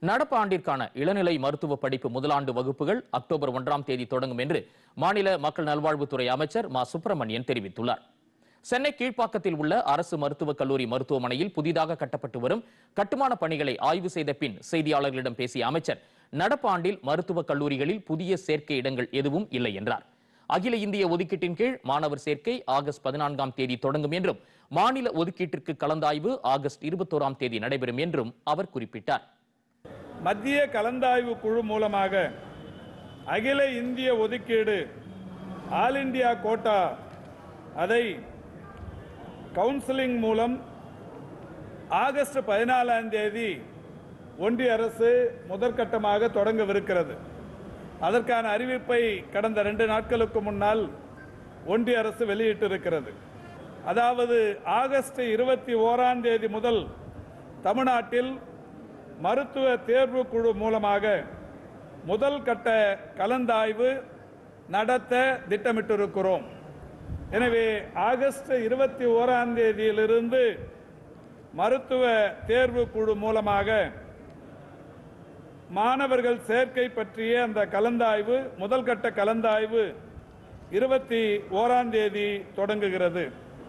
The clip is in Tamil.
நடப்பு ஆண்டிற்கான இளநிலை மருத்துவ படிப்பு முதலாண்டு வகுப்புகள் அக்டோபர் 1ஆம் தேதி தொடங்கும் என்று மாநில மக்கள் நல்வாழ்வுத்துறை அமைச்சர் மா சுப்பிரமணியன் தெரிவித்துள்ளார். சென்னை கீழ்ப்பாக்கத்தில் உள்ள அரசு மருத்துவக் கல்லூரி மருத்துவமனையில் புதிதாக கட்டப்பட்டு வரும் கட்டுமான பணிகளை ஆய்வு செய்த பின் செய்தியாளர்களிடம் பேசிய அமைச்சர், நடப்பு ஆண்டில் மருத்துவக் கல்லூரிகளில் புதிய சேர்க்கை இடங்கள் எதுவும் இல்லை என்றார். அகில இந்திய ஒதுக்கீட்டின் கீழ் மாணவர் சேர்க்கை ஆகஸ்ட் 14ஆம் தேதி தொடங்கும் என்றும், மாநில ஒதுக்கீட்டிற்கு கலந்தாய்வு ஆகஸ்ட் 21ஆம் தேதி நடைபெறும் என்றும் அவர் குறிப்பிட்டார். மத்திய கலந்தாய்வு குழு மூலமாக அகில இந்திய ஒதுக்கீடு ஆல் இந்தியா கோட்டா அதை கவுன்சிலிங் மூலம் ஆகஸ்ட் 14ஆம் தேதி ஒன்றிய அரசு முதற்கட்டமாக தொடங்கவிருக்கிறது. அதற்கான அறிவிப்பை கடந்த 2 நாட்களுக்கு முன்னால் ஒன்றிய அரசு வெளியிட்டிருக்கிறது. அதாவது ஆகஸ்ட் 21ஆம் தேதி முதல் தமிழ்நாட்டில் மருத்துவ தேர்வு குழு மூலமாக முதல் கட்ட கலந்தாய்வு நடத்த திட்டமிட்டிருக்கிறோம். எனவே ஆகஸ்ட் 21ஆம் தேதியிலிருந்து மருத்துவ தேர்வு குழு மூலமாக மாணவர்கள் சேர்க்கை பற்றிய அந்த கலந்தாய்வு, முதல் கட்ட கலந்தாய்வு 21ஆம் தேதி தொடங்குகிறது.